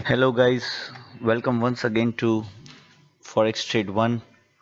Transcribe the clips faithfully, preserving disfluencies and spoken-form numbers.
Hello guys, welcome once again to Forex Trade one.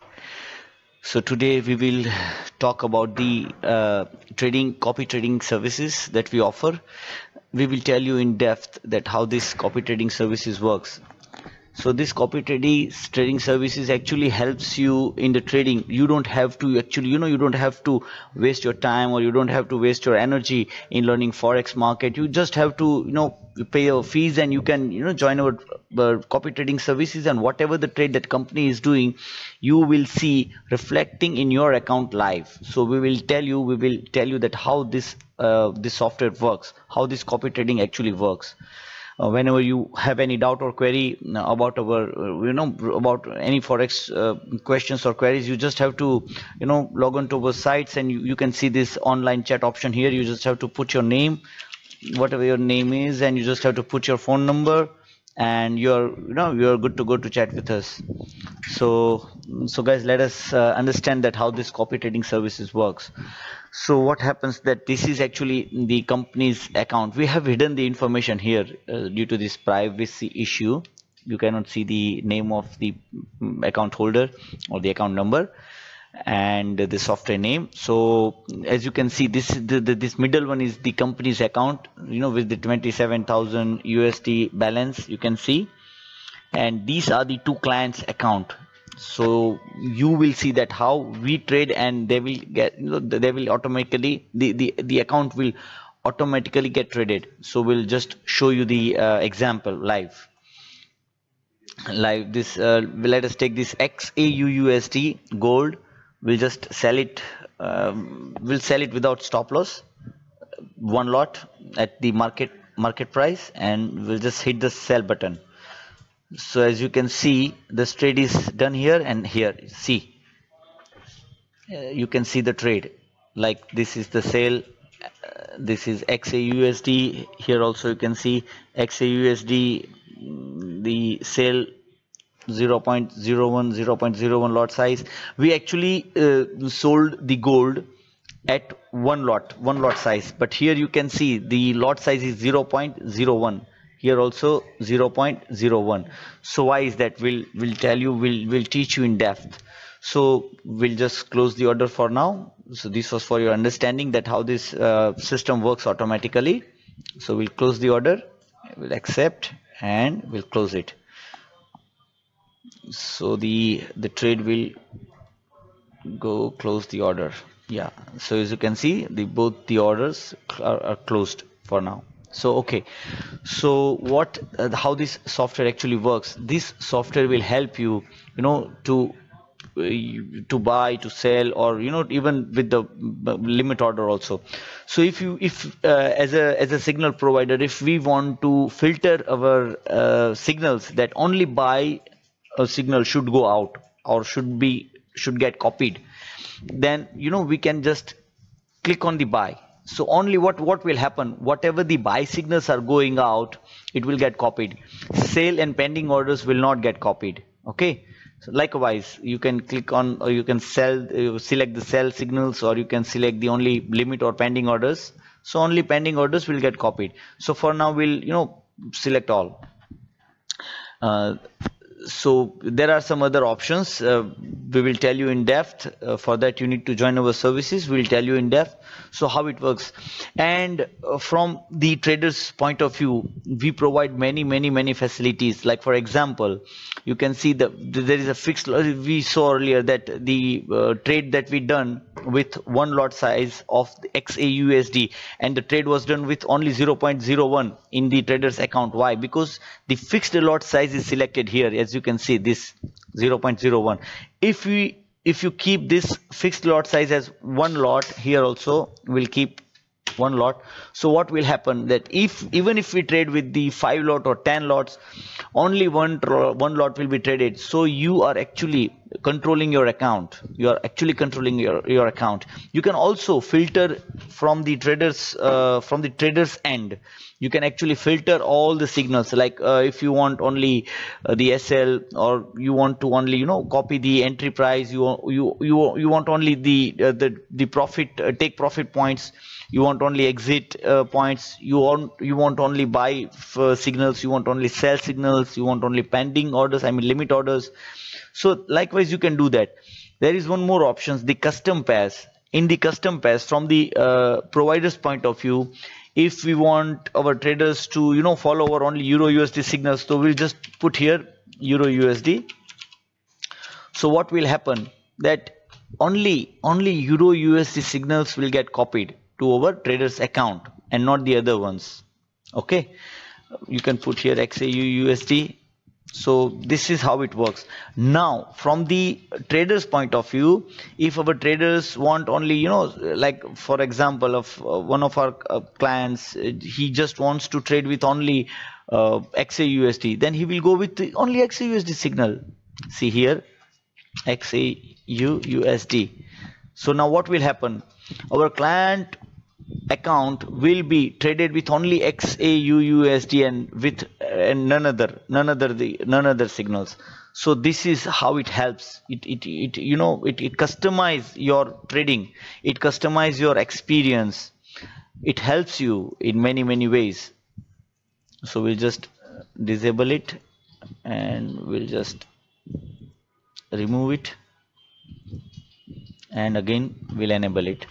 So today we will talk about the uh, trading copy trading services that we offer. We will tell you in depth that how this copy trading services works. So this copy trading trading services actually helps you in the trading. You don't have to actually, you know, you don't have to waste your time, or you don't have to waste your energy in learning Forex market. You just have to, you know, pay your fees and you can, you know, join our uh, copy trading services, and whatever the trade that company is doing, you will see reflecting in your account live. So we will tell you, we will tell you that how this uh, this software works, how this copy trading actually works. Uh, whenever you have any doubt or query about our uh, you know about any forex uh, questions or queries, you just have to you know log on to our sites, and you, you can see this online chat option here. You just have to put your name, whatever your name is, and you just have to put your phone number, and you're you know you're good to go to chat with us. So so guys, let us uh, understand that how this copy trading services works. So what happens that this is actually the company's account. We have hidden the information here uh, due to this privacy issue. You cannot see the name of the account holder or the account number and the software name. So as you can see, this the, the, this middle one is the company's account, you know, with the twenty-seven thousand U S D balance, you can see, and these are the two clients account. So you will see that how we trade, and they will get, you know, they will automatically, the the the account will automatically get traded. So we'll just show you the uh, example live live this uh, let us take this X A U U S D gold. We'll just sell it, um, we'll sell it without stop loss, one lot at the market market price, and we'll just hit the sell button. So as you can see, the trade is done here and here. See, uh, you can see the trade, like this is the sale, uh, this is X A U S D. Here also you can see X A U S D, the sale zero point zero one zero point zero one lot size. We actually uh, sold the gold at one lot one lot size, but here you can see the lot size is zero point zero one. Here also zero point zero one. So why is that? We'll we'll tell you, we'll we'll teach you in depth. So we'll just close the order for now. So this was for your understanding that how this uh, system works automatically. So we'll close the order, we'll accept, and we'll close it. So the the trade will go close the order. Yeah, so as you can see, the both the orders are, are closed for now. So okay, so what uh, how this software actually works? This software will help you, you know, to uh, to buy, to sell, or you know, even with the limit order also. So if you if uh, as a as a signal provider, if we want to filter our uh, signals that only buy a signal should go out or should be should get copied, then you know we can just click on the buy. So only what what will happen, whatever the buy signals are going out, it will get copied. Sale and pending orders will not get copied. Okay, so likewise you can click on, or you can sell uh, select the sell signals, or you can select the only limit or pending orders. So only pending orders will get copied. So for now we'll you know select all. uh, so there are some other options, uh, we will tell you in depth. Uh, for that you need to join our services. We'll tell you in depth so how it works. And uh, from the trader's point of view, we provide many many many facilities. Like for example, you can see that there is a fixed, we saw earlier that the uh, trade that we done with one lot size of the X A U S D, and the trade was done with only zero point zero one in the trader's account. Why? Because the fixed lot size is selected here. As you can see, this zero point zero one. If we if you keep this fixed lot size as one lot, here also we'll keep one lot. So what will happen, that if even if we trade with the five lot or ten lots, only one one lot will be traded. So you are actually controlling your account. You are actually controlling your your account. You can also filter from the traders uh, from the traders end. You can actually filter all the signals, like uh, if you want only uh, the S L, or you want to only, you know, copy the entry price, you you you you want only the uh, the the profit uh, take profit points, you want only exit uh, points, you want you want only buy uh, signals, you want only sell signals, you want only pending orders, I mean limit orders. So likewise you can do that. There is one more options, the custom pairs. In the custom pairs, from the uh, provider's point of view, if we want our traders to, you know, follow our only Euro U S D signals, so we'll just put here Euro U S D. So what will happen, that only only Euro U S D signals will get copied to our traders account and not the other ones. Okay, you can put here X A U U S D. So this is how it works. Now from the traders point of view, if our traders want only, you know, like for example of uh, one of our uh, clients, uh, he just wants to trade with only uh, X A U U S D, then he will go with the only X A U U S D signal. See here, X A U U S D. So now what will happen, our client account will be traded with only X A U U S D and with and none other none other the none other signals. So this is how it helps. It it, it you know it, it customize your trading, it customize your experience, it helps you in many many ways. So we'll just disable it and we'll just remove it, and again we'll enable it.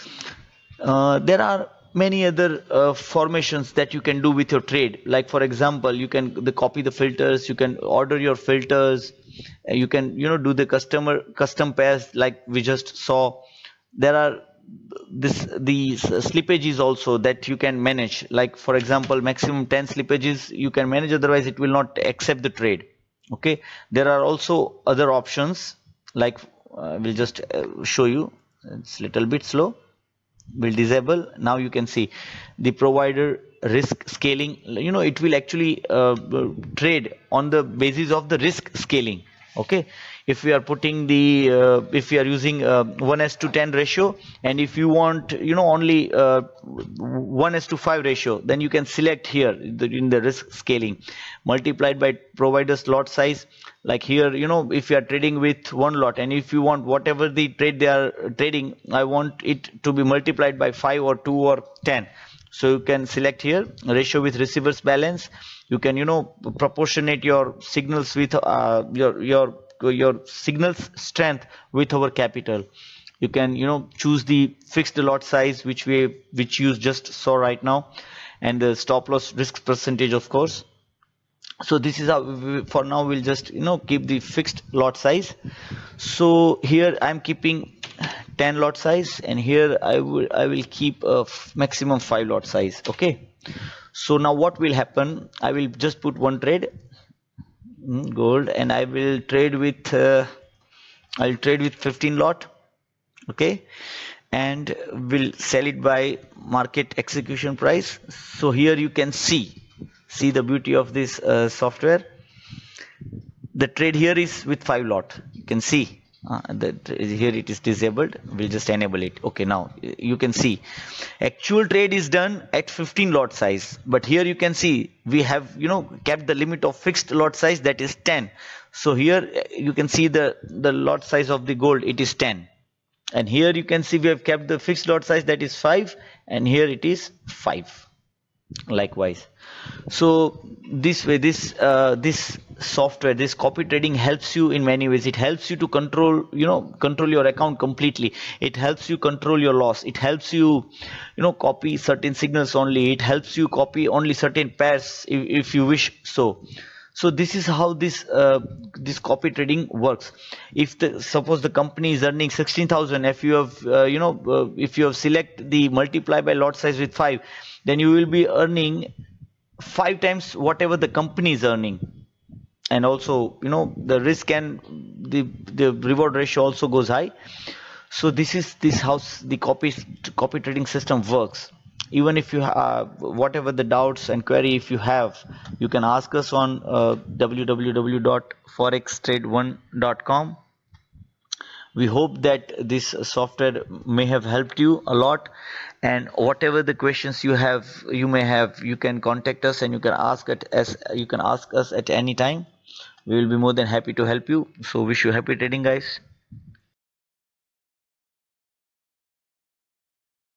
Uh, there are many other uh, formations that you can do with your trade, like for example you can the copy the filters, you can order your filters, uh, you can, you know, do the customer custom pairs like we just saw. There are this these slippages also that you can manage, like for example maximum ten slippages you can manage, otherwise it will not accept the trade. Okay, there are also other options, like uh, we'll just uh, show you. It's little bit slow. Will disable. Now you can see the provider risk scaling, you know, it will actually uh, trade on the basis of the risk scaling. Okay, if we are putting the uh, if we are using uh, one is to ten ratio, and if you want, you know, only uh, one is to five ratio, then you can select here the, in the risk scaling, multiplied by provider's lot size. Like here, you know, if you are trading with one lot, and if you want whatever the trade they are trading, I want it to be multiplied by five or two or ten. So you can select here ratio with receivers balance. You can, you know, proportionate your signals with uh, your your your signals strength with our capital. You can, you know, choose the fixed lot size, which we which you just saw right now, and the stop loss risk percentage, of course. So this is how we, for now we'll just, you know, keep the fixed lot size. So here I'm keeping ten lot size, and here I will I will keep a maximum five lot size. Okay, so now what will happen, I will just put one trade gold, and I will trade with uh, I'll trade with fifteen lot. Okay, and will sell it by market execution price. So here you can see see the beauty of this uh, software. The trade here is with five lot. You can see uh, that here it is disabled. We'll just enable it. Okay, now you can see actual trade is done at fifteen lot size, but here you can see we have, you know, kept the limit of fixed lot size, that is ten. So here you can see the the lot size of the gold, it is ten, and here you can see we have kept the fixed lot size, that is five, and here it is five likewise. So this way this uh, this software, this copy trading helps you in many ways. It helps you to control, you know, control your account completely. It helps you control your loss. It helps you, you know, copy certain signals only. It helps you copy only certain pairs if, if you wish so. So this is how this uh, this copy trading works. If the suppose the company is earning sixteen thousand, if you have uh, you know uh, if you have select the multiply by lot size with five, then you will be earning five times whatever the company is earning. And also, you know, the risk and the the reward ratio also goes high. So this is this how the copy copy trading system works. Even if you have whatever the doubts and query if you have, you can ask us on uh, w w w dot forex trade one dot com. We hope that this software may have helped you a lot, and whatever the questions you have you may have, you can contact us and you can ask it as you can ask us at any time. We will be more than happy to help you. So wish you happy trading, guys.